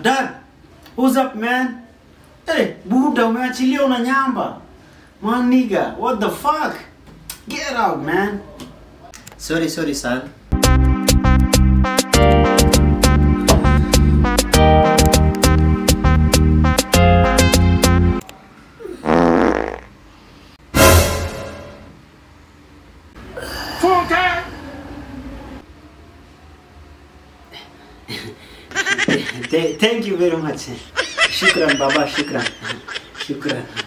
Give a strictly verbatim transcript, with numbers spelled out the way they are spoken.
Dad, what's up, man? Hey, Buddha, umeachilia una nyamba. Man, nigga, what the fuck? Get out, man. Sorry, sorry, son. Thank you very much. Shukran, Baba, shukran. Shukran.